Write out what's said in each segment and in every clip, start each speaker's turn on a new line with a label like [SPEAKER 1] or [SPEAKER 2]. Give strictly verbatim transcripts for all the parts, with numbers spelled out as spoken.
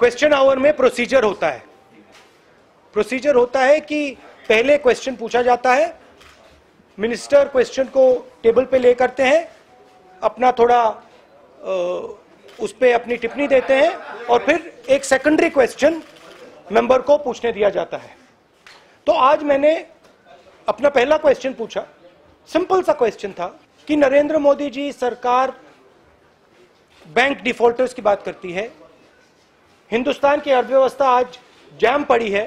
[SPEAKER 1] Question our में procedure होता है प्रोसीजर होता है कि पहले क्वेश्चन पूछा जाता है, मिनिस्टर क्वेश्चन को टेबल पे ले करते हैं, अपना थोड़ा आ, उस पे अपनी टिप्पणी देते हैं और फिर एक सेकेंडरी क्वेश्चन मेंबर को पूछने दिया जाता है। तो आज मैंने अपना पहला क्वेश्चन पूछा, सिंपल सा क्वेश्चन था कि नरेंद्र मोदी जी सरकार बैंक डिफॉल्टर्स की बात करती है, हिंदुस्तान की अर्थव्यवस्था आज जैम पड़ी है,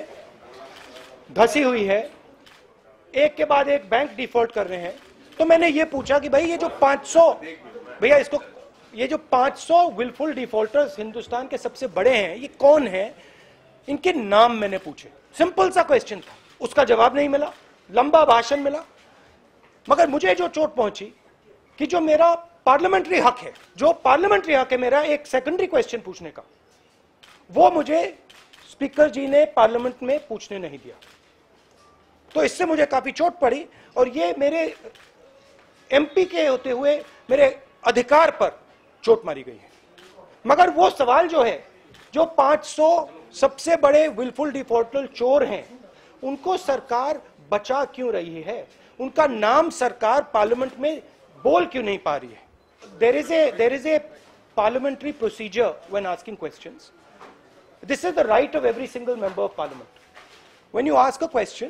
[SPEAKER 1] धसी हुई है, एक के बाद एक बैंक डिफॉल्ट कर रहे हैं। तो मैंने ये पूछा कि भाई ये जो पाँच सौ भैया इसको ये जो पाँच सौ विलफुल डिफॉल्टर्स हिंदुस्तान के सबसे बड़े हैं, ये कौन है, इनके नाम मैंने पूछे। सिंपल सा क्वेश्चन था, उसका जवाब नहीं मिला, लंबा भाषण मिला, मगर मुझे जो चोट पहुंची कि जो मेरा पार्लियामेंट्री हक है, जो पार्लियामेंट्री हक है मेरा एक सेकेंडरी क्वेश्चन पूछने का, वो मुझे स्पीकर जी ने पार्लियामेंट में पूछने नहीं दिया। तो इससे मुझे काफी चोट पड़ी और ये मेरे एमपी के होते हुए मेरे अधिकार पर चोट मारी गई है। मगर वो सवाल जो है, जो पाँच सौ सबसे बड़े विलफुल डिफॉल्टर चोर हैं, उनको सरकार बचा क्यों रही है, उनका नाम सरकार पार्लियामेंट में बोल क्यों नहीं पा रही है। There is a there is a parliamentary procedure when asking questions. This is the right of every single member of parliament. When you ask a question,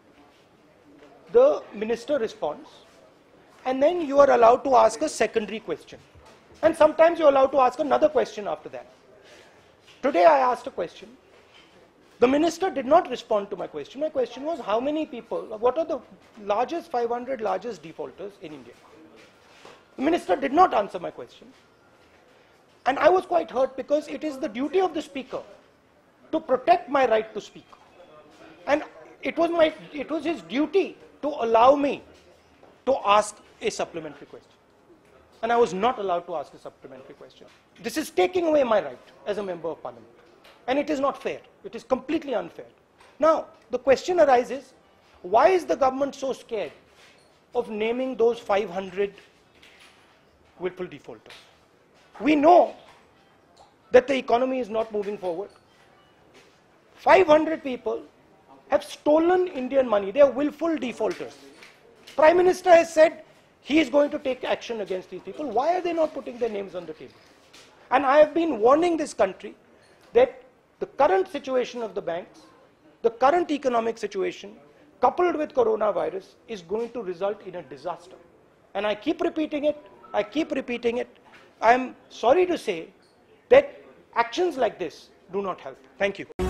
[SPEAKER 1] the minister responds, and then you are allowed to ask a secondary question. And sometimes you are allowed to ask another question after that. Today I asked a question. The minister did not respond to my question. My question was, how many people, what are the largest five hundred largest defaulters in India? The minister did not answer my question. And I was quite hurt because it is the duty of the speaker to protect my right to speak. And it was my, it was his duty to allow me to ask a supplementary question. And I was not allowed to ask a supplementary question. This is taking away my right as a member of parliament. And it is not fair. It is completely unfair. Now, the question arises, why is the government so scared of naming those five hundred willful defaulters? We know that the economy is not moving forward. five hundred people have stolen Indian money. They are willful defaulters. Prime Minister has said he is going to take action against these people. Why are they not putting their names on the table? And I have been warning this country that the current situation of the banks, the current economic situation, coupled with coronavirus, is going to result in a disaster. And I keep repeating it. I keep repeating it. I am sorry to say that actions like this do not help. Thank you.